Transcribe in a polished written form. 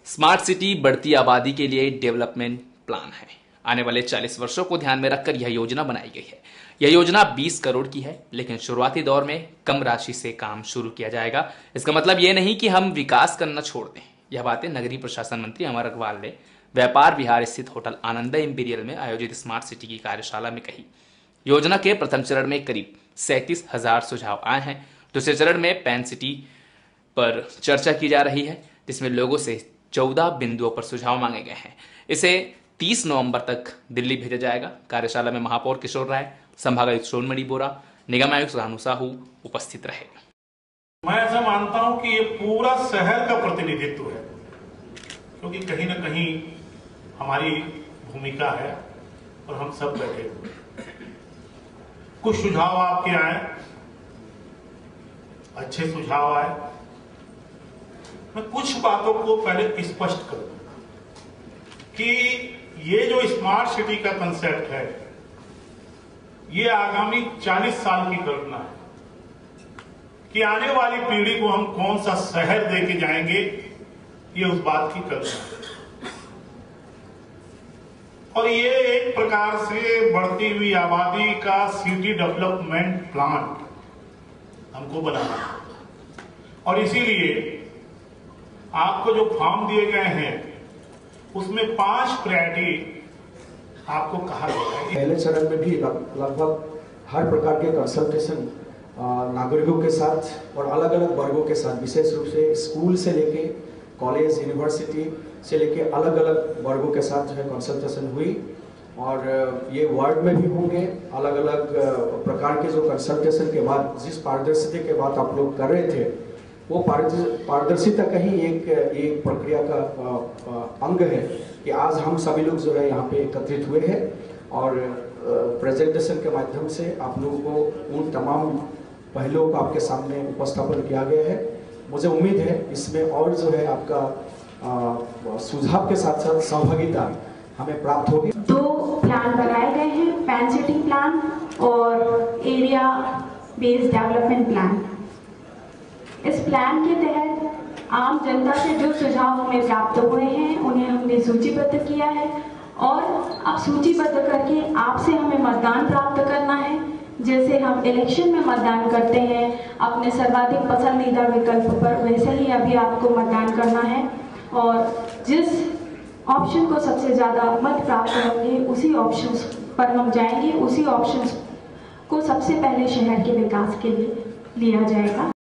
Smart city बढ़ती आबादी के लिए डेवलपमेंट प्लान है। आने वाले 40 वर्षों को ध्यान में रखकर यह योजना बनाई गई है। यह योजना 20 करोड़ की है, लेकिन शुरुआती दौर में कम राशि से काम शुरू किया जाएगा। इसका मतलब यह नहीं कि हम विकास करना छोड़ दें। यह बातें नगरीय प्रशासन मंत्री अमर अग्रवाल ने व्यापार विहार स्थित होटल आनंद इंपीरियल में आयोजित स्मार्ट सिटी की कार्यशाला में कही। योजना के प्रथम चरण में करीब 37,000 सुझाव आए हैं। दूसरे चरण में पैन सिटी पर चर्चा की जा रही है, जिसमें लोगों से 14 बिंदुओं पर सुझाव मांगे गए हैं। इसे 30 नवंबर तक दिल्ली भेजा जाएगा। कार्यशाला में महापौर किशोर राय, संभागायुक्त सोनमणि बोरा, निगम आयुक्त रानू साहू उपस्थित रहे। मैं ऐसा मानता हूं कि ये पूरा शहर का प्रतिनिधित्व है, क्योंकि कहीं ना कहीं हमारी भूमिका है और हम सब बैठे हुए। कुछ सुझाव आपके आए, अच्छे सुझाव आए। मैं कुछ बातों को पहले स्पष्ट करूं कि ये जो स्मार्ट सिटी का कंसेप्ट है, ये आगामी 40 साल की कल्पना है कि आने वाली पीढ़ी को हम कौन सा शहर देके जाएंगे, ये उस बात की कल्पना है। और ये एक प्रकार से बढ़ती हुई आबादी का सिटी डेवलपमेंट प्लान हमको बनाना है। और इसीलिए आपको जो फॉर्म दिए गए हैं उसमें 5 प्रायोरिटी आपको कहा गया है। पहले चरण में भी लगभग हर प्रकार के कंसल्टेशन नागरिकों के साथ और अलग अलग वर्गों के साथ, विशेष रूप से स्कूल से लेके कॉलेज, यूनिवर्सिटी से लेके अलग अलग वर्गों के साथ जो है कंसल्टेशन हुई। और ये वार्ड में भी होंगे। अलग अलग प्रकार के जो कंसल्टेशन के बाद जिस पारदर्शिता के बाद आप लोग कर रहे थे, वो पारदर्शिता का ही एक प्रक्रिया का अंग है कि आज हम सभी लोग जो है यहाँ पे एकत्रित हुए हैं और प्रेजेंटेशन के माध्यम से आप लोगों को उन तमाम पहलुओं को आपके सामने उपस्थापन किया गया है। मुझे उम्मीद है इसमें और जो है आपका सुझाव के साथ साथ सहभागिता हमें प्राप्त होगी। 2 प्लान बनाए गए हैं, पैन सिटी प्लान और एरिया बेस्ड डेवलपमेंट प्लान। इस प्लान के तहत आम जनता से जो सुझाव हमें प्राप्त हुए हैं उन्हें हमने सूचीबद्ध किया है और अब सूचीबद्ध करके आपसे हमें मतदान प्राप्त करना है। जैसे हम इलेक्शन में मतदान करते हैं अपने सर्वाधिक पसंदीदा विकल्प पर, वैसे ही अभी आपको मतदान करना है और जिस ऑप्शन को सबसे ज़्यादा मत प्राप्त होंगे उसी ऑप्शन पर हम जाएंगे, उसी ऑप्शन को सबसे पहले शहर के विकास के लिए लिया जाएगा।